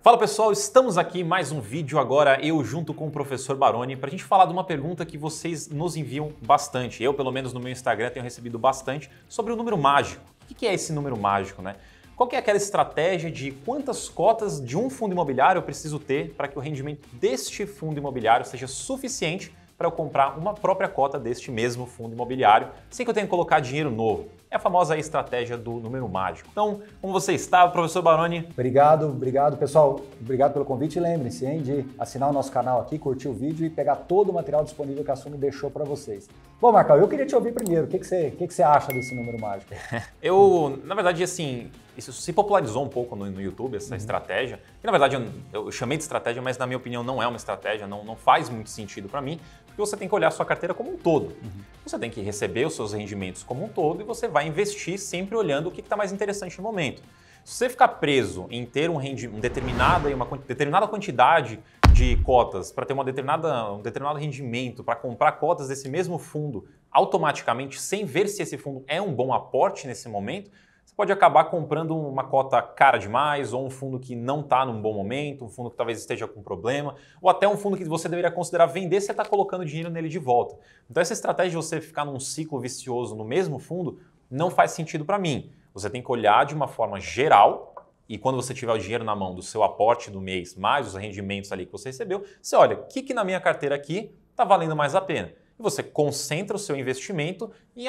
Fala pessoal, estamos aqui em mais um vídeo agora, eu junto com o professor Baroni, para a gente falar de uma pergunta que vocês nos enviam bastante. Eu, pelo menos no meu Instagram, tenho recebido bastante sobre o número mágico. O que é esse número mágico, né? Qual que é aquela estratégia de quantas cotas de um fundo imobiliário eu preciso ter para que o rendimento deste fundo imobiliário seja suficiente para eu comprar uma própria cota deste mesmo fundo imobiliário, sem que eu tenha que colocar dinheiro novo? É a famosa estratégia do número mágico. Então, como você está, professor Baroni? Obrigado, pessoal. Obrigado pelo convite. E lembre-se, de assinar o nosso canal aqui, curtir o vídeo e pegar todo o material disponível que a Suno deixou para vocês. Bom, Marcão, eu queria te ouvir primeiro. O que você acha desse número mágico? Na verdade, assim, isso se popularizou um pouco no YouTube, essa estratégia. Que, na verdade, eu chamei de estratégia, mas na minha opinião não é uma estratégia, não faz muito sentido para mim, porque você tem que olhar a sua carteira como um todo. Você tem que receber os seus rendimentos como um todo e você vai investir sempre olhando o que está mais interessante no momento. Se você ficar preso em ter uma determinada quantidade de cotas para ter um determinado rendimento, para comprar cotas desse mesmo fundo automaticamente, sem ver se esse fundo é um bom aporte nesse momento, você pode acabar comprando uma cota cara demais, ou um fundo que não está num bom momento, um fundo que talvez esteja com problema, ou até um fundo que você deveria considerar vender se você está colocando dinheiro nele de volta. Então essa estratégia de você ficar num ciclo vicioso no mesmo fundo não faz sentido para mim. Você tem que olhar de uma forma geral e quando você tiver o dinheiro na mão do seu aporte do mês, mais os rendimentos ali que você recebeu, você olha, o que na minha carteira aqui está valendo mais a pena? E você concentra o seu investimento em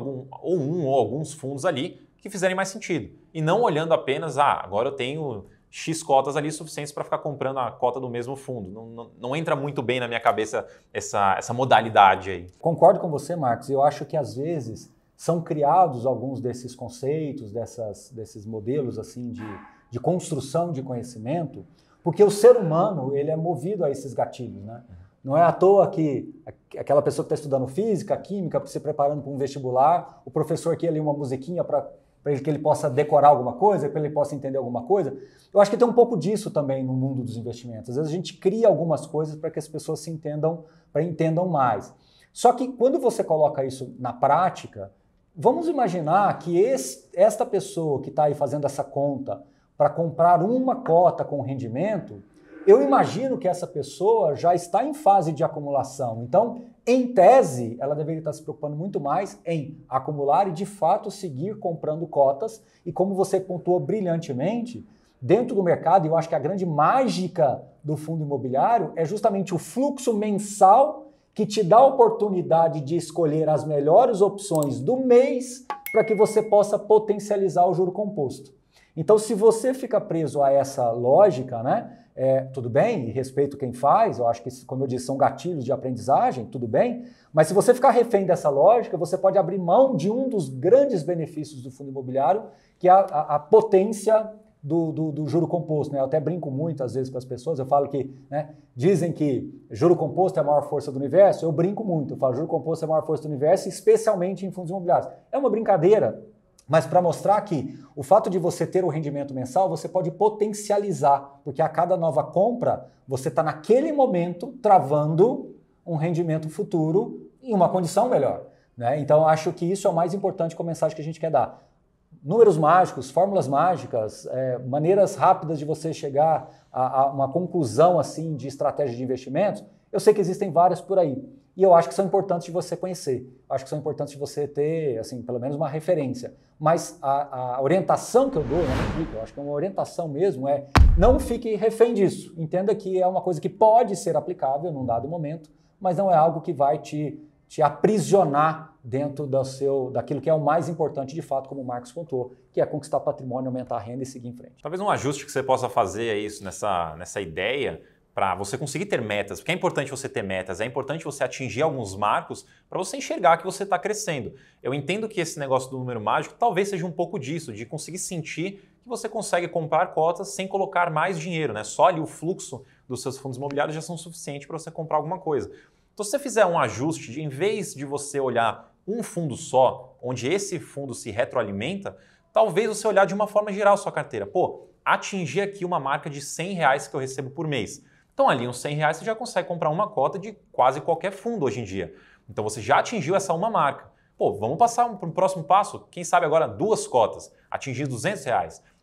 alguns fundos ali que fizerem mais sentido. E não olhando apenas, agora eu tenho X cotas ali suficientes para ficar comprando a cota do mesmo fundo. Não entra muito bem na minha cabeça essa modalidade aí. Concordo com você, Marcos. Eu acho que às vezes são criados alguns desses conceitos, desses modelos assim de construção de conhecimento, porque o ser humano ele é movido a esses gatilhos, né? Não é à toa que aquela pessoa que está estudando física, química, se preparando para um vestibular, o professor quer ali uma musiquinha para que ele possa decorar alguma coisa, para ele possa entender alguma coisa. Eu acho que tem um pouco disso também no mundo dos investimentos. Às vezes a gente cria algumas coisas para que as pessoas entendam mais. Só que quando você coloca isso na prática, vamos imaginar que esta pessoa que está aí fazendo essa conta para comprar uma cota com rendimento, eu imagino que essa pessoa já está em fase de acumulação. Então, em tese, ela deveria estar se preocupando muito mais em acumular e, de fato, seguir comprando cotas. E como você pontuou brilhantemente, dentro do mercado, eu acho que a grande mágica do fundo imobiliário é justamente o fluxo mensal que te dá a oportunidade de escolher as melhores opções do mês para que você possa potencializar o juro composto. Então, se você fica preso a essa lógica, né? Tudo bem, e respeito quem faz, eu acho que, como eu disse, são gatilhos de aprendizagem, tudo bem, mas se você ficar refém dessa lógica, você pode abrir mão de um dos grandes benefícios do fundo imobiliário, que é a potência do juro composto, né? Eu até brinco muito às vezes com as pessoas, eu falo que, né, dizem que juro composto é a maior força do universo, eu brinco muito, eu falo juro composto é a maior força do universo, especialmente em fundos imobiliários. É uma brincadeira, mas para mostrar que o fato de você ter o rendimento mensal, você pode potencializar, porque a cada nova compra, você está naquele momento travando um rendimento futuro em uma condição melhor, né? Então, acho que isso é o mais importante com a mensagem que a gente quer dar. Números mágicos, fórmulas mágicas, maneiras rápidas de você chegar a uma conclusão assim de estratégia de investimentos, eu sei que existem várias por aí. E eu acho que são importantes de você conhecer. Acho que são importantes de você ter, assim, pelo menos uma referência. Mas a orientação que eu dou, eu acho que é uma orientação mesmo, não fique refém disso. Entenda que é uma coisa que pode ser aplicável num dado momento, mas não é algo que vai te aprisionar dentro daquilo que é o mais importante de fato, como o Marcos contou, que é conquistar patrimônio, aumentar a renda e seguir em frente. Talvez um ajuste que você possa fazer é isso, nessa ideia, para você conseguir ter metas, porque é importante você ter metas, é importante você atingir alguns marcos para você enxergar que você está crescendo. Eu entendo que esse negócio do número mágico talvez seja um pouco disso, de conseguir sentir que você consegue comprar cotas sem colocar mais dinheiro, né? Só ali o fluxo dos seus fundos imobiliários já são suficientes para você comprar alguma coisa. Então, se você fizer um ajuste, em vez de você olhar um fundo só, onde esse fundo se retroalimenta, talvez você olhar de uma forma geral a sua carteira. Pô, atingir aqui uma marca de R$100 que eu recebo por mês. Então ali uns R$100 você já consegue comprar uma cota de quase qualquer fundo hoje em dia. Então você já atingiu essa uma marca. Pô, vamos passar para um próximo passo, quem sabe agora 2 cotas, atingir R$200.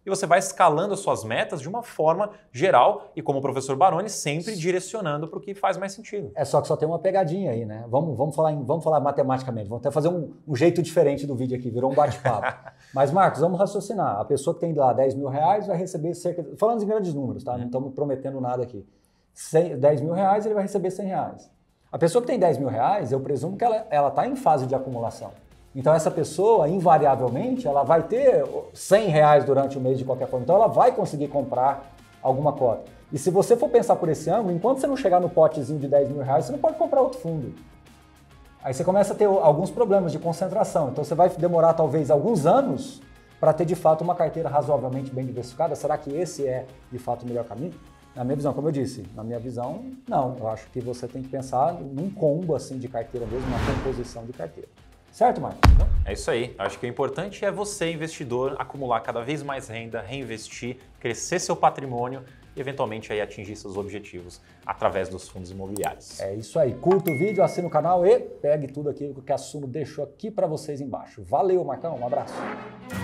e você vai escalando as suas metas de uma forma geral e, como o professor Baroni, sempre direcionando para o que faz mais sentido. É só que só tem uma pegadinha aí, né? Vamos falar matematicamente, vamos até fazer um jeito diferente do vídeo aqui, virou um bate-papo. Mas, Marcos, vamos raciocinar. A pessoa que tem lá 10 mil reais vai receber cerca... Falando em grandes números, tá? Não estamos prometendo nada aqui. 10 mil reais, ele vai receber 100 reais. A pessoa que tem 10 mil reais, eu presumo que ela está em fase de acumulação. Então, essa pessoa, invariavelmente, ela vai ter 100 reais durante o mês de qualquer forma. Então, ela vai conseguir comprar alguma cota. E se você for pensar por esse ângulo, enquanto você não chegar no potezinho de 10 mil reais, você não pode comprar outro fundo. Aí você começa a ter alguns problemas de concentração. Então, você vai demorar, talvez, alguns anos para ter, de fato, uma carteira razoavelmente bem diversificada. Será que esse é, de fato, o melhor caminho? Na minha visão, como eu disse, na minha visão, não. Eu acho que você tem que pensar num combo assim de carteira mesmo, uma composição de carteira. Certo, Marcos? É isso aí. Acho que o importante é você, investidor, acumular cada vez mais renda, reinvestir, crescer seu patrimônio e, eventualmente, aí, atingir seus objetivos através dos fundos imobiliários. É isso aí. Curta o vídeo, assina o canal e pegue tudo aquilo que a Suno deixou aqui para vocês embaixo. Valeu, Marcão. Um abraço.